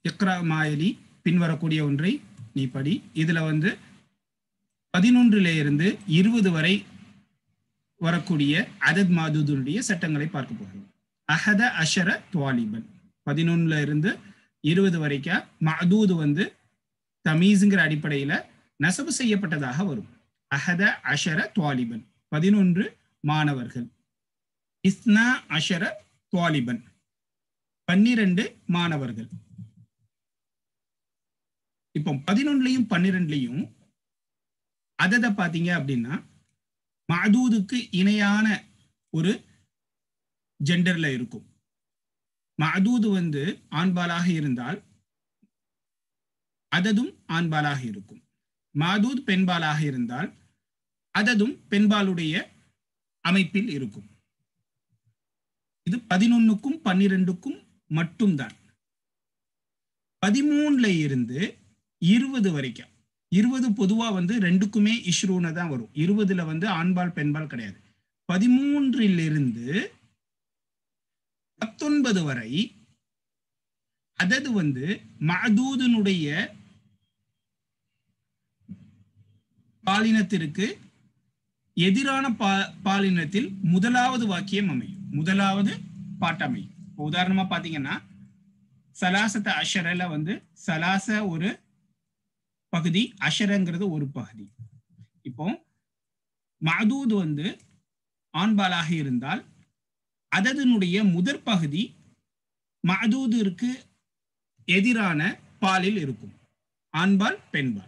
இக்ரா மாயலி பின்வரக்கூடிய ஒன்றை நீ படி. இதுல 11 இருந்து 20 வரை வரக்கூடிய அதத் மாதூதுடைய சட்டங்களை பார்க்க போகிறோம். அஹத அஷர துவாலிபன் 11 இருந்து 20 வரைக்கும் மஅதூது தமீஸ்ங்கிற அடிப்படையில நசபு செய்யப்பட்டதாக வரும். அஹத அஷர துவாலிபன் 11 மாணவர்கள். இஸ்னா அஷர துவாலிபன் 12 மாணவர்கள். இப்போ 11லையும் 12லையும் அதத பாத்தீங்க அப்படின்னா மஅதூதுக்கு இணையான ஒரு ஜெண்டர்ல இருக்கும். மஅதூது ஆண்பாலாக இருந்தால் அததும் ஆண்பாலாக இருக்கும். மஅதூத் பெண்பாலாக இருந்தால் அததும் பெண்பாலுடைய அமைப்பில் இருக்கும். இது 11க்கும் 12க்கும் மட்டும்தான். 13ல இருந்து 20 வரைக்கும் 20 பொதுவா ரெண்டுக்குமே இஷ்ரூன தான் வரும். 20ல ஆண்பால் பெண்பால் கிடையாது. 13லிருந்து 19 வரை அதது மஅதூதுனுடைய பாலினத்திற்கு எதிரான பாலினத்தில் முதலாவது வாக்கியம் அமையும், முதலாவது பாட்டமையும். உதாரணமா பாத்தீங்கன்னா சலாசத்த அஷரல சலாச ஒரு பகுதி, அஷரங்கிறது ஒரு பகுதி. இப்போ மஅதூது ஆண்பாலாக இருந்தால் அதனுடைய முதற் பகுதி மஅதூதிற்கு எதிரான பாலில் இருக்கும். ஆண்பால் பெண்பால்.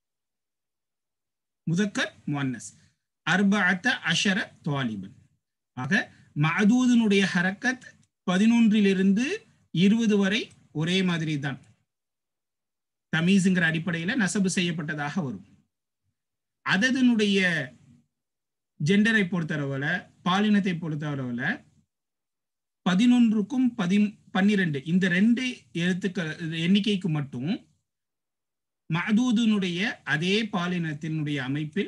முதக்கர் முஅன்னஸ். அர்பஅத அஷர துவாலிபன். ஆக மஅதூதினுடைய ஹரக்கத் 11லிருந்து 20 வரை ஒரே மாதிரி தான். தமீஸ்ங்கிற அடிப்படையில் நசபு செய்யப்பட்டதாக வரும். அதனுடைய ஜெண்டரை பொறுத்தளவுல, பாலினத்தை பொறுத்தளவுல 11க்கும் 12 இந்த 2 எழுத்துக்கள் எண்ணிக்கைக்கு மட்டும் மஅதூதினுடைய அதே பாலினத்தினுடைய அமைப்பில்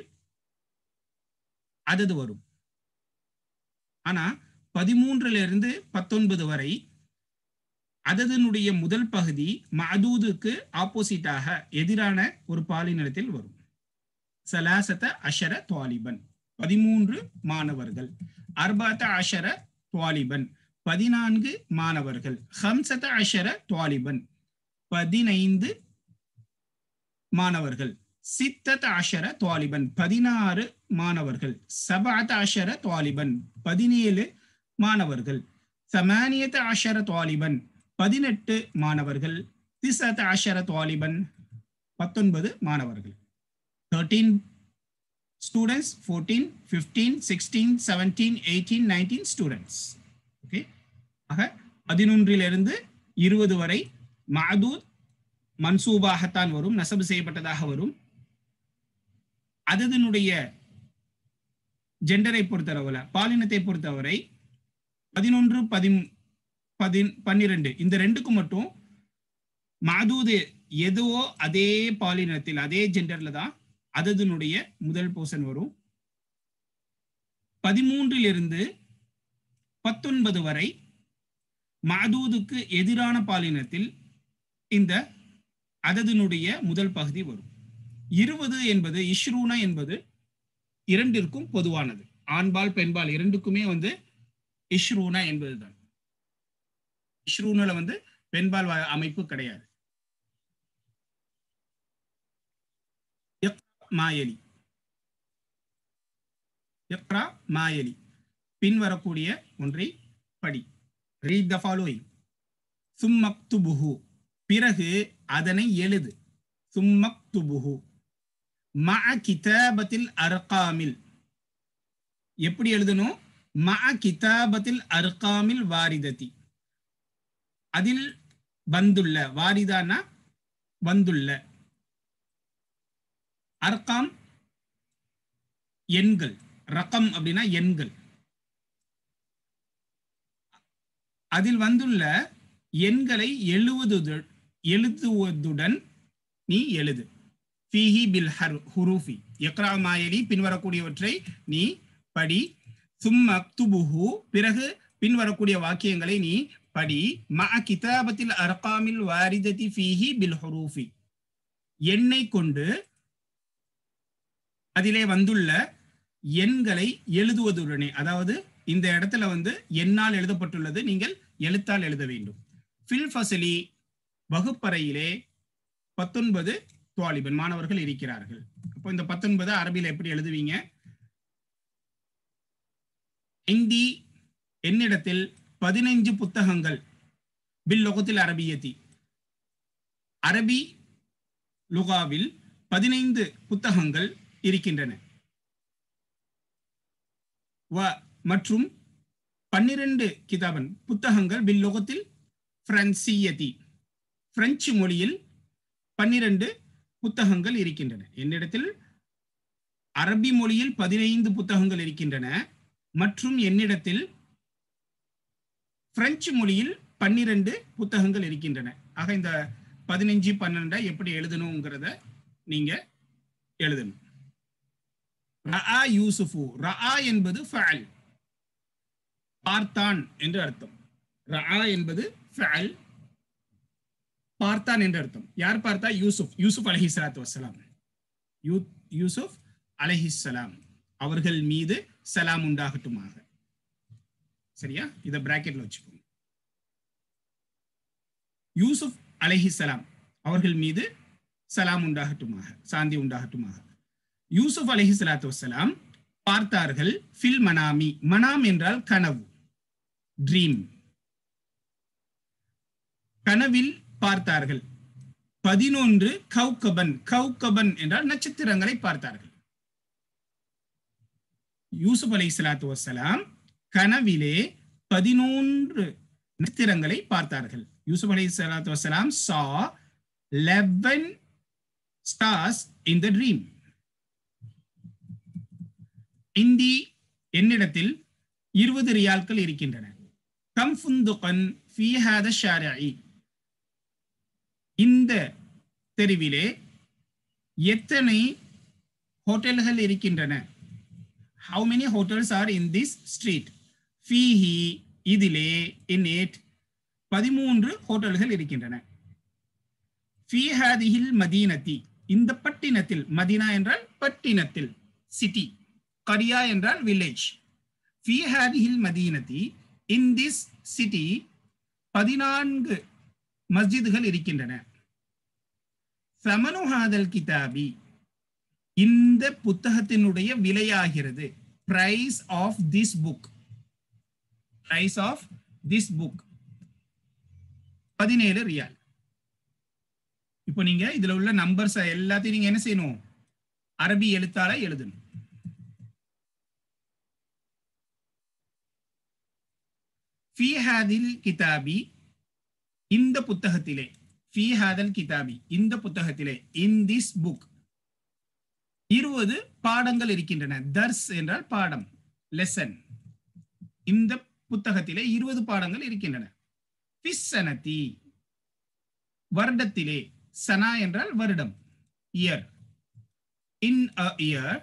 அதது வரும். ஆனா 13லிருந்து 19 வரை அதனுடைய முதல் பகுதி மஅதூதுக்கு ஆப்போசிட்டாக எதிரான ஒரு பாலினத்தில் வரும். சலாசத அஷர துவாலிபன் 13 மாணவர்கள். அர்பஅத அஷர துவாலிபன் 14 மாணவர்கள். ஹம்சத அஷர துவாலிபன் 15 மாணவர்கள். சித்தத அஷர துவாலிபன் 16 மாணவர்கள். சபஅத அஷர துவாலிபன் 17 மாணவர்கள். சமானியத அஷர துவாலிபன் 18 மாணவர்கள். திஸஅத அஷர துவாலிபன் 19 மாணவர்கள். 13 students, 14, 15, 16, 17, 18, 19 students. ஓகே. ஆக 11லிருந்து 20 வரை மஅதூத் மன்சூபாகத்தான் வரும், நசபு செய்யப்பட்டதாக வரும். அதனுடைய ஜெண்டரை பொறுத்தவரை, பாலினத்தை பொறுத்தவரை 11, 12 இந்த ரெண்டுக்கும் மட்டும் மஅதூது எதுவோ அதே பாலினத்தில் அதே ஜெண்டர்ல தான் அதனுடைய முதல் போர்ஷன் வரும். 13லிருந்து 19 வரை மஅதூதுக்கு எதிரான பாலினத்தில் இந்த அதனுடைய முதல் பகுதி வரும். 20 என்பது இஷ்ரூன என்பது இரண்டிற்கும் பொதுவானது. ஆண்பால் பெண்பால் இரண்டுக்குமே இஷ்ரூன என்பதுதான். இஷ்ரூனல பெண்பால் அமைப்பு கிடையாது. மாயலி. இக்ரா மாயலி பின்வரக்கூடிய ஒன்றை படி. Read the following. சும்மக்துபுஹு பிறகு அதனை எழுது. சும்மக்துபுஹு மஅ கிதாபத்தில் அர்காமில். எப்படி எழுதணும்? மஅ கிதாபத்தில் அர்காமில் வாரிததி. அதில் வந்துள்ள, வாரிதானா வந்துள்ள, அர்காம் எண்கள், ரகம் அப்படின்னா எண்கள். அதில் வந்துள்ள எண்களை எழுதுவதுடன் நீ எழுது. ஃபீஹி பில் ஹுரூஃபி. இக்ரா மாயலி பின்வரக்கூடியவற்றை நீ படி. சும்ம அக்துபுஹு பிறகு பின்வரக்கூடிய வாக்கியங்களை நீ படி மஅ கிதாபத்தில் அர்காமில் வாரிததி ஃபீஹி பில் ஹுரூஃபி, எண்ணை கொண்டு அதிலே வந்துள்ள எண்களை எழுதுவதுடனே, அதாவது இந்த இடத்துல வந்து எண்ணால் எழுதப்பட்டுள்ளது, நீங்கள் எழுத்தால் எழுத வேண்டும். ஃபில் ஃபஸ்லி, வகுப்பறையிலே 19 துவாலிபன் மாணவர்கள் இருக்கிறார்கள். அப்போ இந்த 19 அரபியில் எப்படி எழுதுவீங்க? இந்தி, என்னிடத்தில் 15 புத்தகங்கள், பில் லுகத்தில் அரபியத்தி, அரபி லுகாவில் 15 புத்தகங்கள் இருக்கின்றன. மற்றும் 12 கிதாபன் புத்தகங்கள் பில் லுகத்தில் பிரான்சியத்தி, பிரெஞ்சு மொழியில் 12 புத்தகங்கள் இருக்கின்றன. என்னிடத்தில் அரபி மொழியில் 15 புத்தகங்கள் இருக்கின்றன மற்றும் என்னிடத்தில் பிரெஞ்சு மொழியில் 12 புத்தகங்கள் இருக்கின்றன. ஆக இந்த 15 12 எப்படி எழுதணுங்கிறத நீங்க எழுதணும். ரஆ யூசுஃபு, ரஆ என்பது ஃபஅல், பார்த்தான் என்று அர்த்தம். ரஆ என்பது ஃபஅல், பார்த்தான் என்று அர்த்தம். யார் பார்த்தா? யூசுப், யூசுப் அலைஹிஸ்ஸலாத்து வஸ்ஸலாம், யூசுப் அலைஹிஸ்ஸலாம் அவர்கள் மீது சலாம் உண்டாகட்டுமாக. சரியா? இத பிராக்கெட்ல வச்சுக்கோங்க. யூசுப் அலைஹிஸ்ஸலாம் அவர்கள் மீது சலாம் உண்டாகட்டுமாக, சாந்தி உண்டாகட்டுமாக. யூசுப் அலைஹிஸ்ஸலாத்து வஸ்ஸலாம் பார்த்தார்கள் ஃபில் மனாமி, மனாம் என்றால் கனவு, ட்ரீம். கனவில் பார்த்தார்கள் 11 கௌகபன், கௌகபன் என்றால் நட்சத்திரங்களை பார்த்தார்கள். யூசுப் அலைஹிஸ்ஸலாத்து வஸ்ஸலாம் கனவிலே 11 நட்சத்திரங்களை பார்த்தார்கள். யூசுப் அலைஹிஸ்ஸலாத்து வஸ்ஸலாம் saw 11 stars in the dream. Hindi, என்னிடத்தில் 20 ரியால்கள் இருக்கின்றன. கம் ஃபுந்துகன் ஃபீ ஹாதா ஷாரிஇ, இந்த தெருவிலே எத்தனை ஹோட்டல்கள் இருக்கின்றன? How many hotels are in this street? ஃபீஹி, இதிலே, in it 13 ஹோட்டல்கள் இருக்கின்றன. ஃபீ ஹாதிஹில் மதீனத்தி, இந்த பட்டினத்தில், மதீனா என்றால் பட்டினத்தில், சிட்டி, கரியா என்றால் வில்லேஜ். ஃபீ ஹாதிஹில் மதீனத்தி, இன் திஸ் சிட்டி 14 மஸ்ஜிதுகள் இருக்கின்றன. சமனு ஹாதல் கிதாபி, இந்த புத்தகத்தினுடைய விலையாகிறது. Price of this book, price of this book 17 ரியால். இப்போ நீங்க இதுல உள்ள நம்பர்ஸ் எல்லாத்தையும் நீங்க என்ன செய்யணும்? அரபி எழுத்தால எழுதணும். ஃபீ ஹாதில் கிதாபி, இந்த புத்தகத்திலே, ஃபீ ஹாதல் கிதாபி, இந்த புத்தகத்திலே, இன் திஸ் புக் 20 பாடங்கள் இருக்கின்றன. தர்ஸ் என்றால் பாடம், லெசன். இந்த புத்தகத்திலே 20 பாடங்கள் இருக்கின்றன. ஃபிஸ்ஸனதி, வருடத்திலே, சனா என்றால் வருடம், இயர். இன் அ இயர்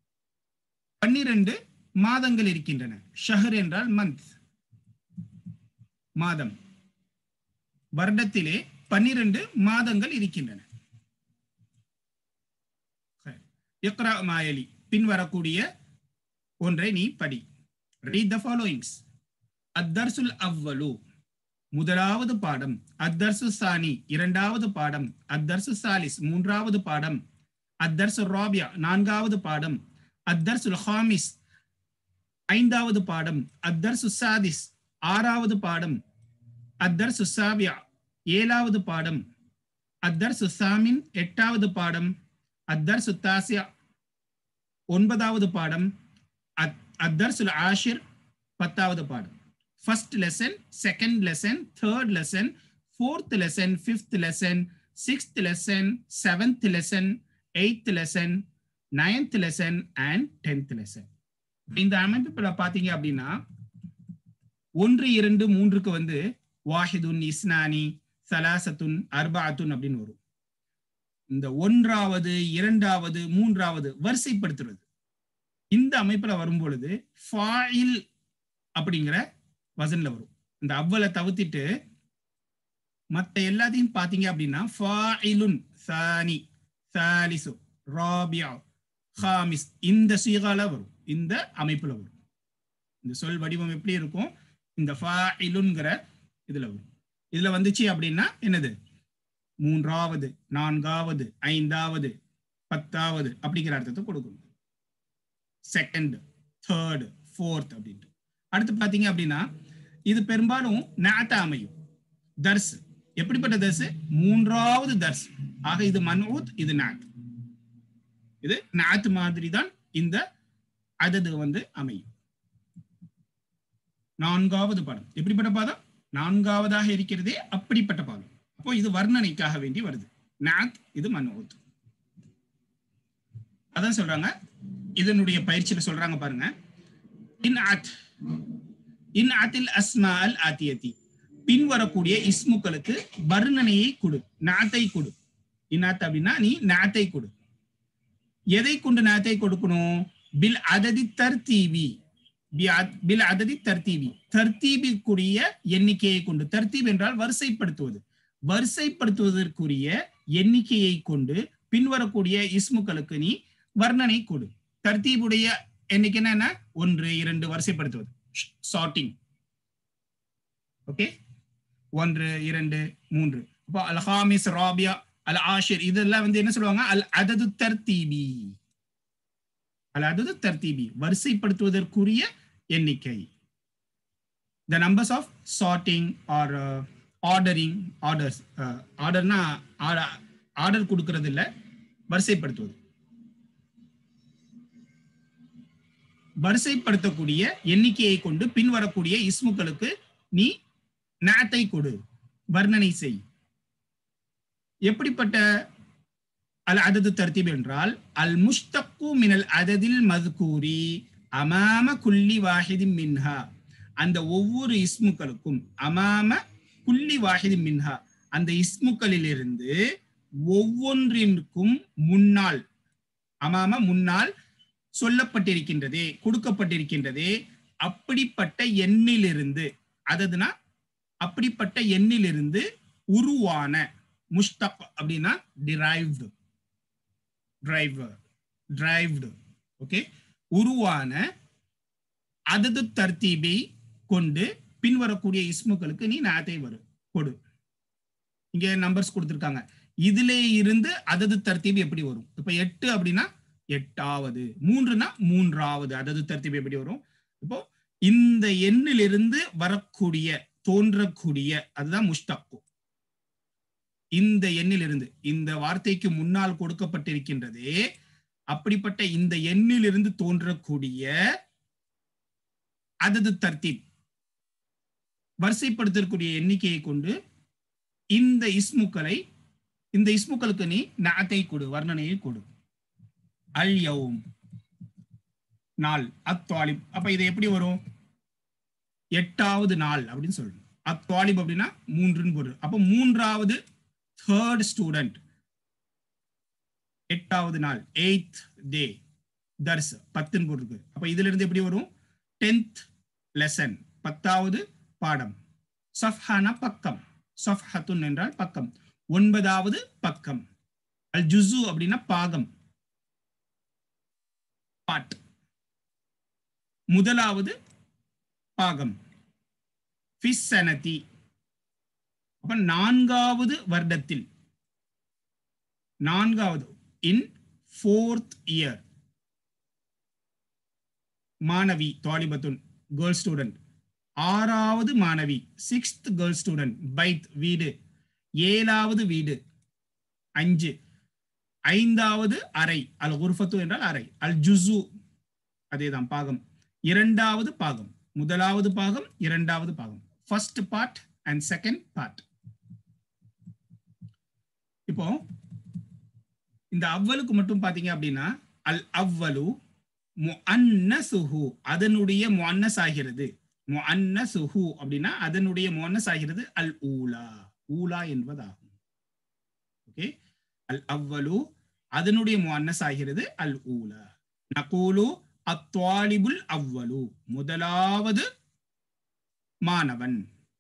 12 மாதங்கள் இருக்கின்றன. ஷஹர் என்றால் மந்த், மாதம். வருடத்திலே 12 மாதங்கள் இருக்கின்றன. இக்ரா மாயலி, பின்வரக்கூடிய ஒன்றை நீ படி. Read the followings. அத்தர்சுல் அவ்வலு, முதலாவது பாடம். அத்தர்சு சானி, இரண்டாவது பாடம். அத்தர்சு சாலிஸ், மூன்றாவது பாடம். அத்தர்சு ராபியா, நான்காவது பாடம். அத்தர்சுல் ஹாமிஸ், ஐந்தாவது பாடம். அத்தர்சு சாதிஸ், ஆறாவது பாடம். அத்தர்சு சாபியா, ஏழாவது பாடம். அத்தர்சு சாமின், எட்டாவது பாடம். அத்தர்சு தாசியா, 9வது பாடம். அத்தர்சுல் ஆஷிர், 10வது பாடம். First lesson, second lesson, third lesson, fourth lesson, fifth lesson, sixth lesson, seventh lesson, eighth lesson, ninth lesson and 10th lesson. இந்த அமைப்புல பாத்தீங்க அப்படின்னா 1, 2, 3க்கு வந்து வாஹிதுன், இஸ்னானி, சலாசத்துன், அர்பாத்துன் அப்படின்னு வரும். இந்த 1வது, 2வது, 3வது வரிசைப்படுத்துறது. இந்த அமைப்புல வரும் பொழுது ஃபாயில் அப்படிங்கிற வசன்ல வரும். இந்த அவ்வளை தவிர்த்திட்டு மற்ற எல்லாத்தையும் பார்த்தீங்க அப்படின்னா ஃபாயிலுன், சானி, சாலிசு, ராபியா, ஹாமிஸ் இந்த சீகால வரும், இந்த அமைப்புல வரும். இந்த சொல் வடிவம் எப்படி இருக்கும்? இந்த ஃபாயிலுன்கிற இதுல வரும். இதுல வந்துச்சு அப்படின்னா என்னது? மூன்றாவது, நான்காவது, ஐந்தாவது, பத்தாவது அப்படிங்கிற அர்த்தத்தை கொடுக்கணும். செகண்ட், தேர்ட், ஃபோர்த் அப்படின்ட்டு. அடுத்து பார்த்தீங்க அப்படின்னா இது பெரும்பாலும் நாத்த அமையும். தர்ஸ் எப்படிப்பட்ட தர்ஸ்? மூன்றாவது தர்ஸ். ஆக இது மன்ஊத், இது நாத். இது நாத் மாதிரி தான் இந்த அதது வந்து அமையும். நான்காவது பாடம் எப்படிப்பட்ட பாடம்? நான்காவதாக இருக்கிறதே அப்படிப்பட்ட பாடம். அப்போ இது வர்ணனைக்காக வேண்டி வருது. நாத், இது மன்ஊத். அதான் சொல்றாங்க, இதனுடைய பயிற்சியில சொல்றாங்க பாருங்க. இன் ஆத்தில் அஸ்மா அல் ஆத்தியத்தி, பின்வரக்கூடிய இஸ்முக்களுக்கு வர்ணனையை கொடு, நாத்தை கொடு. இன்னாத் அப்படின்னா நீ நாத்தை கொடு. எதை கொண்டு நாத்தை கொடுக்கணும்? பில் அததி தர்தீபி, பில் அததி தர்தீபி, தர்தீபிற்குரிய எண்ணிக்கையை கொண்டு. தர்தீப் என்றால் வரிசைப்படுத்துவது. வரிசைப்படுத்துவதற்குரிய எண்ணிக்கையை கொண்டு பின்வரக்கூடிய இஸ்முக்களுக்கு நீ வர்ணனை கொடு. தர்தீபுடைய எண்ணிக்கை என்ன? 1, 2 வரிசைப்படுத்துவது, சார்ட்டிங். ஓகே, 1, 2, 3. அப்போ அல் ஹாமிஸ், ராபியா, அல் ஆஷிர் இதெல்லாம் வந்து என்ன சொல்லுவாங்க? அல் அதது தர்தீபி. அல் அதது தர்தீபி வரிசைப்படுத்துவதற்குரிய எண்ணிக்கை. The numbers of sorting or ordering, orders. ஆர்டர்னா ஆர்டர் கொடுக்கறது இல்ல, வரிசைப்படுத்துவது. வரிசைப்படுத்தக்கூடிய எண்ணிக்கையை கொண்டு பின்வரக்கூடிய இஸ்முக்களுக்கு நீ நாத்தை கொடு, வர்ணனை செய். எப்படிப்பட்ட அல் அதது தர்தீப் என்றால் அல் முஷ்தக்கு மினல் அததில் மذ்கூரி அமாம குல்லி வாஹிதின் மின்ஹா, அந்த ஒவ்வொரு இஸ்முக்களுக்கும் அமாம குல்லி வாஹிதின் மின்ஹா, அந்த இஸ்முக்களிலிருந்து ஒவ்வொன்றிற்கும் முன்னால், அமாம முன்னால் சொல்லப்பட்டிருக்கின்றதே, கொடுக்கப்பட்டிருக்கின்றதே, அப்படிப்பட்ட எண்ணிலிருந்து, அதுனா அப்படிப்பட்ட எண்ணிலிருந்து உருவான, முஷ்தக் அப்படின்னா டிரைவ்டு, டிரைவ்டு, ஓகே, உருவான அதது தர்தீபை கொண்டு பின்வரக்கூடிய இஸ்முக்களுக்கு நீ நாத்தை கொடு. இங்க நம்பர்ஸ் கொடுத்திருக்காங்க. இதுல இருந்து அதது தர்தீப் எப்படி வரும்? இப்ப 8 அப்படின்னா 8வது, 3னா 3வது அதது தர்தீப் எப்படி வரும்? இப்போ இந்த எண்ணிலிருந்து வரக்கூடிய, தோன்றக்கூடிய, அதுதான் முஷ்தக்கு. இந்த எண்ணிலிருந்து, இந்த வார்த்தைக்கு முன்னால் கொடுக்கப்பட்டிருக்கின்றதே, அப்படிப்பட்ட இந்த எண்ணிலிருந்து தோன்றக்கூடிய அதது தர்தீப் வரிசைப்படுத்தக்கூடிய எண்ணிக்கையை கொண்டு இந்த இஸ்முக்களுக்கு நீ நாத்தை கொடு, வர்ணனையை கொடு. அல் யௌம் நாள், அத்வாலிப். அப்ப இது எப்படி வரும்? 8வது நாள் அப்படின்னு சொல்லணும். அத்வாலிப் அப்படின்னா 3ன்னு பொருள். அப்ப 3வது, தேர்ட் ஸ்டூடெண்ட். 8வது நாள், 8th டே. தர்ஸ் 10ன்னு பொருள். அப்ப இதுல இருந்து எப்படி வரும்? 10th லெசன், 10வது பாடம். சஃப்ஹானா பக்கம், சஃப்ஹத்துன் என்றால் பக்கம், 9வது பக்கம். அல் ஜுஸு அப்படின்னா பாகம், பாட். முதலாவது பாகம். ஃபிஸ் சனதி, அப்ப 4வது வருடத்தில், 4வது, இன் 4th year. மாணவி, தாலிபத்துன், கேர்ள் ஸ்டூடெண்ட். 6வது மாணவி, 6th கேர்ள் ஸ்டூடெண்ட். பைத் வீடு, 7வது வீடு, 5. 5வது அறை, அல் குர்ஃபத்து என்றால் அறை. அல் ஜுஸு அதேதான் பாகம். 2வது பாகம், முதலாவது பாகம், 2வது பாகம். First part and second part. இப்போ இந்த அவ்வலுக்கு மட்டும் பாத்தீங்க அப்படின்னா அல் அவ்வலு முஅன்னசுஹு, அதனுடைய முஅன்னஸ் ஆகிறது. முஅன்னசுஹு அப்படின்னா அதனுடைய முஅன்னஸ் ஆகிறது அல் ஊலா, ஊலா என்பதாகும். ஓகே, அல் அவ்வலு அதனுடைய முஅன்னஸ் ஆகிறது அல் ஊலா. நகூலு அத்வாலிபுல் அவ்வலு, முதலாவது மாணவன்.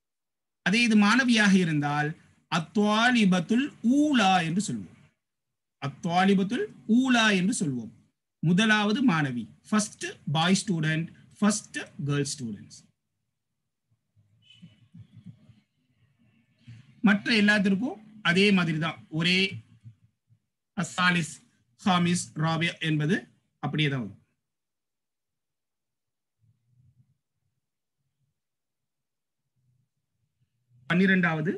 அதே இது மாணவியாக இருந்தால் அத்வாலிபத்துல் ஊலா என்று சொல்வோம். அத்வாலிபத்துல் ஊலா என்று சொல்வோம். முதலாவது மாணவி, first boy student, first girl students. மற்ற எல்லாத்திற்கும் அதே மாதிரி தான், ஒரே அஸ்ஸாலிஸ், ஹாமிஸ், ராபியா என்பது அப்படியே தான் வரும். பன்னிரண்டாவது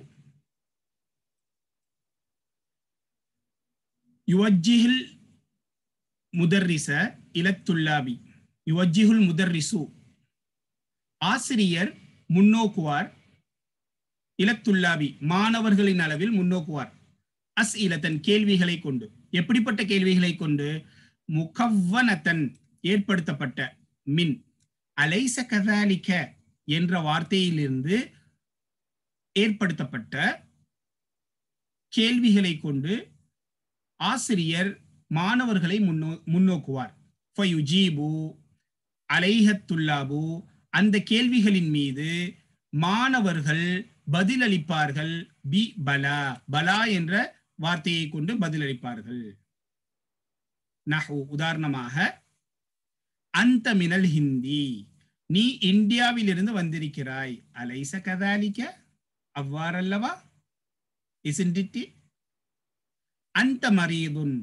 யுவஜ்ஜிஹுல் முதர்ரிஸ இலத்துல்லாபி. யுவஜ்ஜிஹுல் முதர்ரிசு, ஆசிரியர் முன்னோக்குவார், இலத்துல்லாபி மாணவர்களின் அளவில் முன்னோக்குவார், அஸ்இலத்தன் கேள்விகளை கொண்டு. எப்படிப்பட்ட கேள்விகளை கொண்டு? முகவ்வனத்தன் ஏற்படுத்தப்பட்ட, மின் அலைஸ கதாலிக என்ற வார்த்தையிலிருந்து ஏற்படுத்தப்பட்ட கேள்விகளை கொண்டு ஆசிரியர் மாணவர்களை முன்னோக்குவார். ஃபயுஜீபு அலைஹத்துல்லாபு, அந்த கேள்விகளின் மீது மாணவர்கள் பதிலளிப்பார்கள். பி பலா, பலா என்ற வார்த்தையை கொண்டு பதிலளிப்பார்கள். நஹு, உதாரணமாக அந்த மினல் ஹிந்தி, நீ இந்தியாவிலிருந்து வந்திருக்கிறாய். அலைஸ கதாலிக, அவ்வாறல்லவா? isn't it? அந்த மரீதுன்,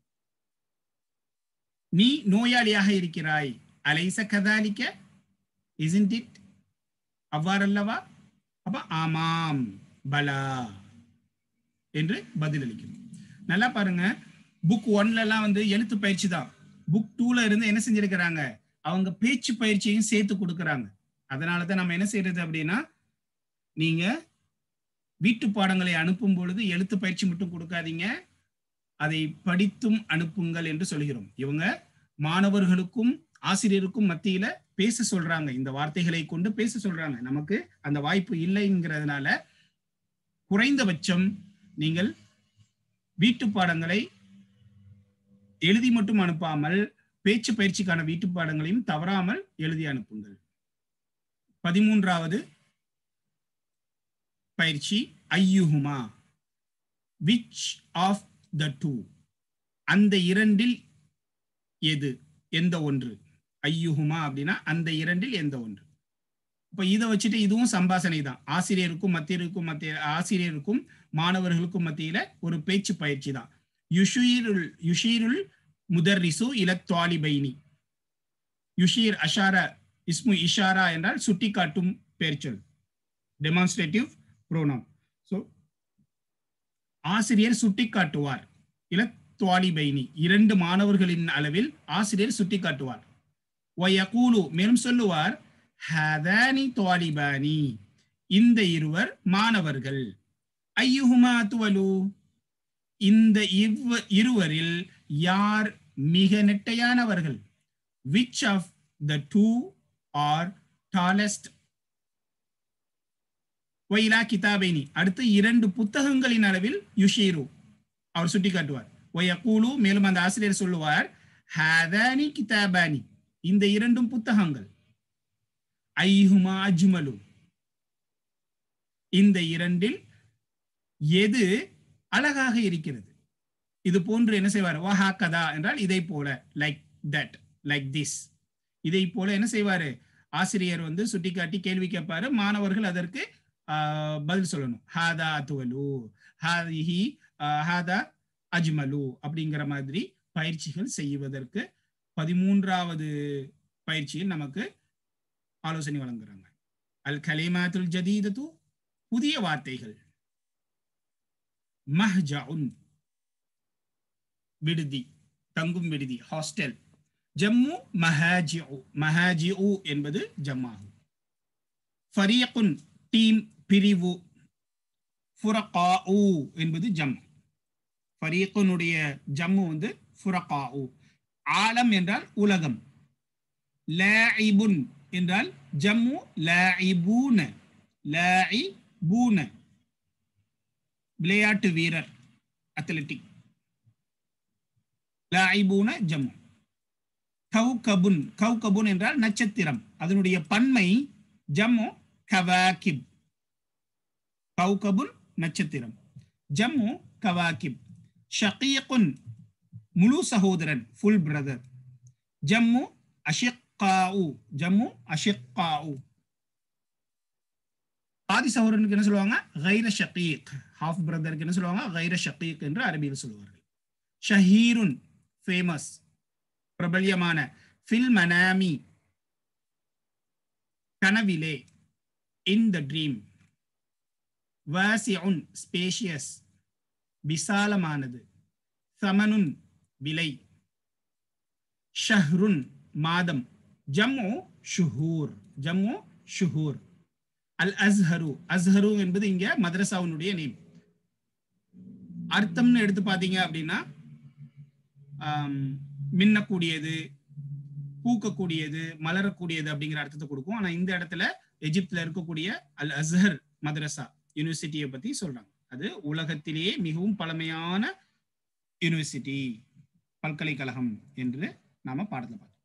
நீ நோயாளியாக இருக்கிறாய். அலைஸ கதாலிக, isn't it? அவ்வாறல்லவா? அப்ப ஆமாம், பலா என்று பதிலளிக்கணும். நல்லா பாருங்க, புக் 1 வந்து எழுத்து பயிற்சி தான். புக் 2 இருந்து என்ன செஞ்சிருக்கிறாங்க? அவங்க பேச்சு பயிற்சியையும் சேர்த்து கொடுக்கறாங்க. அதனாலதான் நம்ம என்ன செய்யறது அப்படின்னா, நீங்க வீட்டு பாடங்களை அனுப்பும் பொழுது எழுத்து பயிற்சி மட்டும் கொடுக்காதீங்க, அதை படித்தும் அனுப்புங்கள் என்று சொல்கிறோம். இவங்க மாணவர்களுக்கும் ஆசிரியருக்கும் மத்தியில பேச சொல்றாங்க, இந்த வார்த்தைகளை கொண்டு பேச சொல்றாங்க. நமக்கு அந்த வாய்ப்பு இல்லைங்கிறதுனால குறைந்தபட்சம் நீங்கள் வீட்டு பாடங்களை எழுதி மட்டும் அனுப்பாமல் பேச்சு பயிற்சிக்கான வீட்டு பாடங்களையும் தவறாமல் எழுதி அனுப்புங்கள். 13வது பயிற்சி ஐயுஹுமா, which of the two, அந்த இரண்டில் எது, எந்த ஒன்று. ஐயுஹுமா அப்படின்னா அந்த இரண்டில் எந்த ஒன்று. இப்ப இதை வச்சுட்டு இதுவும் சம்பாசனை தான். ஆசிரியருக்கும் மாணவர்களுக்கும் மத்தியில ஒரு பேச்சு பயிற்சி தான். யுஷீருல் முதர்ரிசு இலத்வாலிபைனி. யுஷீர் அஷாரா இஸ்மு இஷாரா என்றால் சுட்டிக்காட்டும் பெயர்ச்சொல், டெமான்ஸ்ட்ரேட்டிவ் ப்ரோனவுன். ஸோ ஆசிரியர் சுட்டிக்காட்டுவார். இலத்வாலிபைனி, இரண்டு மாணவர்களின் அளவில் ஆசிரியர் சுட்டிக்காட்டுவார். வயகூலு, மேலும் சொல்லுவார், ஹதானி த்வாலிபானி, இந்த இருவர் மாணவர்கள். ஐயுஹுமா அத்வலு, இந்த இருவரில் யார் மிக நெட்டையானவர்கள். which of the two are tallest. வைலா கிதாபைனி, அடுத்து இரண்டு புத்தகங்களின் அளவில் யுஷீரு, அவர் சுட்டிக்காட்டுவார். வயகூலு, மேலும் அந்த ஆசிரியர் சொல்லுவார், ஹதானி கிதாபானி, இந்த இரண்டும் புத்தகங்கள். ஐஹுமா அஜ்மலு, இந்த இரண்டில் எது அழகாக இருக்கிறது. இது போன்று என்ன செய்வார்? வஹாகதா என்றால் இதை போல, லைக் தட், லைக் திஸ், இதை போல என்ன செய்வாரு? ஆசிரியர் சுட்டிக்காட்டி கேள்வி கேட்பாரு, மாணவர்கள் அதற்கு பதில் சொல்லணும். ஹாதா அத்வலு, ஹாதிஹி ஹாதா அஜ்மலு அப்படிங்கிற மாதிரி பயிற்சிகள் செய்வதற்கு 13வது பயிற்சியில் நமக்கு ஆலோசனை வழங்குறாங்க. அல் கலிமாத்துல் ஜதீதத்து, புதிய வார்த்தைகள். மஹ்ஜஉன், விடுதி, தங்கும் விடுதி, ஹாஸ்டல். ஜம்மு மஹாஜிஉ, மஹாஜிஉ என்பது ஜம்மாகும். ஃபரீகுன், டீம், பிரிவு. ஃபுரகாஉ என்பது ஜம். ஃபரீகுனுடைய ஜம்மு ஃபுரகாஉ. ஆலம் என்றால் உலகம். லாஇபுன் என்றால் ஜம்மு லாஇபூன, லாஇபூன விளையாட்டு வீரர், அத்லெட்டிக். லாஇபூன ஜம்மு. கௌகபுன், கௌகபுன் என்றால் நட்சத்திரம், அதனுடைய பன்மை ஜம்மு கவாகிப். கௌகபுன் நட்சத்திரம். ஜம்மு கவாகிப். ஷகீகுன் முழு சகோதரன், ஃபுல் பிரதர். ஜம்மு அஷிக்காஉ. ஜம்மு அஷிக்காஉ. பாதி சகோதரனுக்கு என்ன சொல்லுவாங்க? கைர ஷகீக். ஹாஃப் பிரதருக்கு என்ன சொல்லுவாங்க? கைர ஷகீக் என்று அரபியில் சொல்லுவார்கள். ஷஹீருன் ஃபேமஸ், பிரபல்யமான. ஃபில் மனாமி கனவிலே, இன் த ட்ரீம். வாசிஉன் ஸ்பேஷியஸ், விசாலமானது. சமனுன் விலை. ஷஹ்ருன் மாதம். ஜம்மு ஷுஹூர். ஜம்மு ஷுஹூர். அல் அஸ்ஹரு. அஸ்ஹரு என்பது இங்க மதரசாவுடைய நேம். அர்த்தம்னு எடுத்து பாத்தீங்க அப்படின்னா மின்னக்கூடியது, பூக்கக்கூடியது, மலரக்கூடியது அப்படிங்கிற அர்த்தத்தை கொடுக்கும். ஆனா இந்த இடத்துல எஜிப்துல இருக்கக்கூடிய அல் அஸ்ஹர் மதரசா யூனிவர்சிட்டியை பத்தி சொல்றாங்க. அது உலகத்திலேயே மிகவும் பழமையான யூனிவர்சிட்டி, பல்கலைக்கழகம் என்று நாம பாடத்துல பார்த்தோம்.